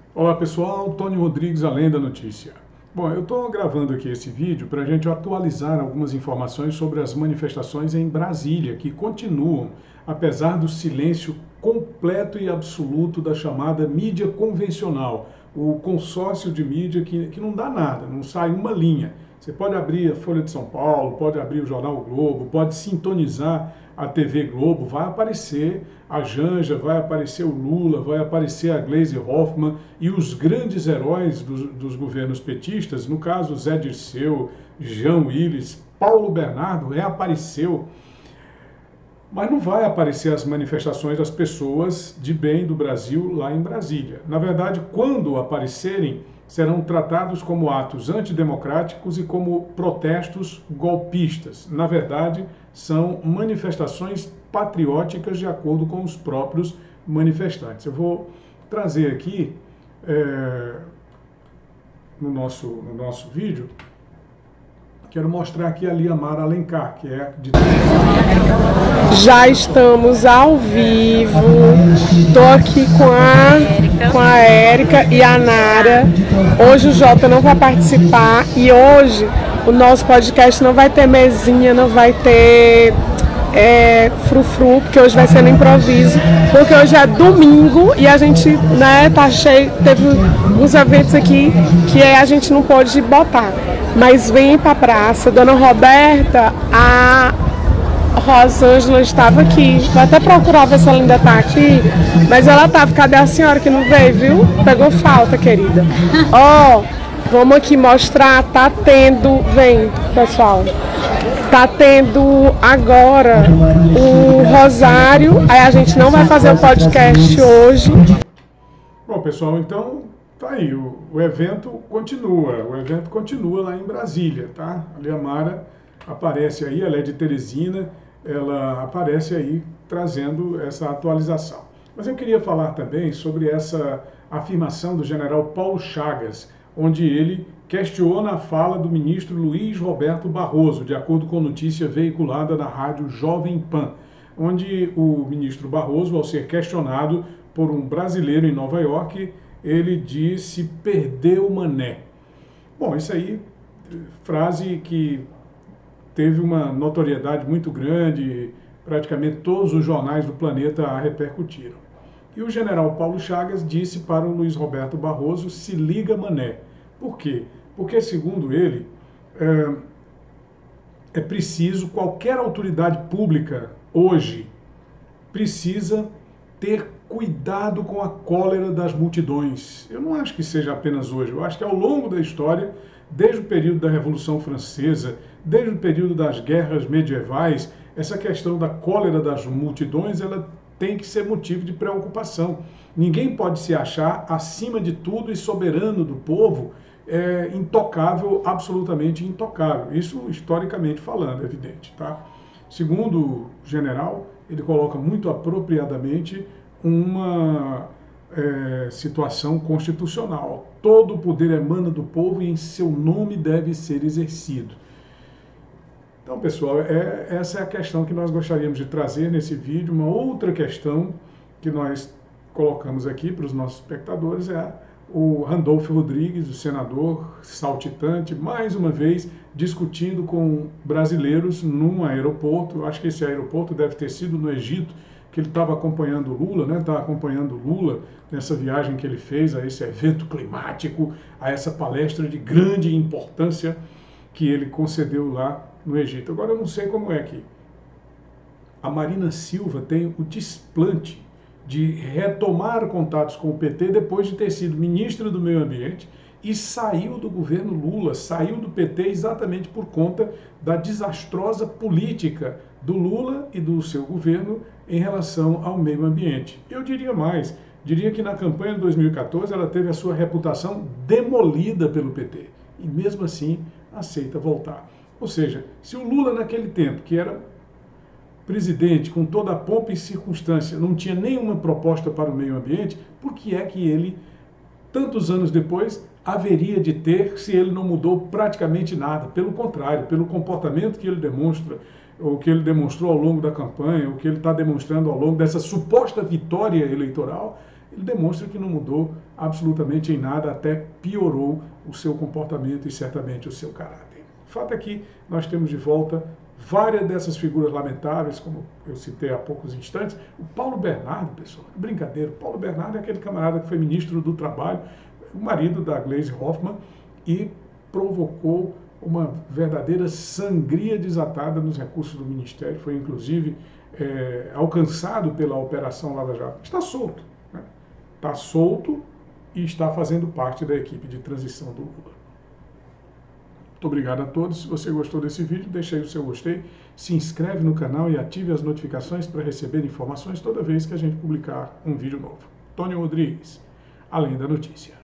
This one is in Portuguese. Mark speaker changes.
Speaker 1: Olá pessoal, Tony Rodrigues, Além da Notícia. Bom, eu estou gravando aqui esse vídeo para a gente atualizar algumas informações sobre as manifestações em Brasília, que continuam, apesar do silêncio completo e absoluto da chamada mídia convencional, o consórcio de mídia que não dá nada, não sai uma linha. Você pode abrir a Folha de São Paulo, pode abrir o Jornal o Globo, pode sintonizar a TV Globo, vai aparecer a Janja, vai aparecer o Lula, vai aparecer a Gleisi Hoffmann e os grandes heróis dos governos petistas, no caso Zé Dirceu, Jean Willis, Paulo Bernardo reapareceu, mas não vai aparecer as manifestações das pessoas de bem do Brasil lá em Brasília. Na verdade, quando aparecerem, serão tratados como atos antidemocráticos e como protestos golpistas. Na verdade, são manifestações patrióticas de acordo com os próprios manifestantes. Eu vou trazer aqui no nosso vídeo, quero mostrar aqui a Liamara Alencar, que é de...
Speaker 2: Já estamos ao vivo. Estou aqui com a Érica e a Nara. Hoje o Jota não vai participar e hoje o nosso podcast não vai ter mesinha, não vai ter frufru, porque hoje vai ser no improviso, porque hoje é domingo e a gente, né, tá cheio, teve uns eventos aqui que a gente não pôde botar. Mas vem pra praça, Dona Roberta, a Rosângela estava aqui. Vou até procurar ver se ela ainda tá aqui. Mas ela tava. Cadê a senhora que não veio, viu? Pegou falta, querida. Ó, vamos aqui mostrar. Tá tendo. Vem, pessoal. Tá tendo agora o Rosário. Aí a gente não vai fazer o podcast hoje.
Speaker 1: Bom, pessoal, então tá aí. O evento continua lá em Brasília, tá? A Liamara aparece aí, ela é de Teresina, ela aparece aí trazendo essa atualização. Mas eu queria falar também sobre essa afirmação do general Paulo Chagas, onde ele questiona a fala do ministro Luiz Roberto Barroso, de acordo com notícia veiculada na rádio Jovem Pan, onde o ministro Barroso, ao ser questionado por um brasileiro em Nova York, ele disse: perdeu o mané. Bom, isso aí, frase que teve uma notoriedade muito grande, praticamente todos os jornais do planeta a repercutiram. E o general Paulo Chagas disse para o Luiz Roberto Barroso: se liga, mané. Por quê? Porque, segundo ele, é preciso, qualquer autoridade pública hoje precisa ter cuidado com a cólera das multidões. Eu não acho que seja apenas hoje, eu acho que ao longo da história, desde o período da Revolução Francesa, desde o período das guerras medievais, essa questão da cólera das multidões, ela tem que ser motivo de preocupação. Ninguém pode se achar acima de tudo e soberano do povo, intocável, absolutamente intocável. Isso historicamente falando, é evidente, tá? Segundo o general, ele coloca muito apropriadamente uma situação constitucional. Todo o poder emana do povo e em seu nome deve ser exercido. Então, pessoal, essa é a questão que nós gostaríamos de trazer nesse vídeo. Uma outra questão que nós colocamos aqui para os nossos espectadores é o Randolfo Rodrigues, o senador saltitante, mais uma vez discutindo com brasileiros num aeroporto. Eu acho que esse aeroporto deve ter sido no Egito, que ele estava acompanhando o Lula, né? Estava acompanhando o Lula nessa viagem que ele fez a esse evento climático, a essa palestra de grande importância que ele concedeu lá no Egito. Agora, eu não sei como é que a Marina Silva tem o desplante de retomar contatos com o PT depois de ter sido ministra do Meio Ambiente e saiu do governo Lula, saiu do PT exatamente por conta da desastrosa política do Lula e do seu governo em relação ao meio ambiente. Eu diria mais, diria que na campanha de 2014 ela teve a sua reputação demolida pelo PT e mesmo assim aceita voltar. Ou seja, se o Lula naquele tempo, que era presidente com toda a pompa e circunstância, não tinha nenhuma proposta para o meio ambiente, por que é que ele, tantos anos depois, haveria de ter se ele não mudou praticamente nada? Pelo contrário, pelo comportamento que ele demonstra, o que ele demonstrou ao longo da campanha, o que ele está demonstrando ao longo dessa suposta vitória eleitoral, ele demonstra que não mudou absolutamente em nada, até piorou o seu comportamento e certamente o seu caráter. O fato é que nós temos de volta várias dessas figuras lamentáveis, como eu citei há poucos instantes. O Paulo Bernardo, pessoal, brincadeira, o Paulo Bernardo é aquele camarada que foi ministro do Trabalho, o marido da Gleisi Hoffmann, e provocou uma verdadeira sangria desatada nos recursos do Ministério, foi inclusive alcançado pela Operação Lava Jato. Está solto, né? Está solto e está fazendo parte da equipe de transição do Lula. Muito obrigado a todos. Se você gostou desse vídeo, deixe aí o seu gostei, se inscreve no canal e ative as notificações para receber informações toda vez que a gente publicar um vídeo novo. Tony Rodrigues, Além da Notícia.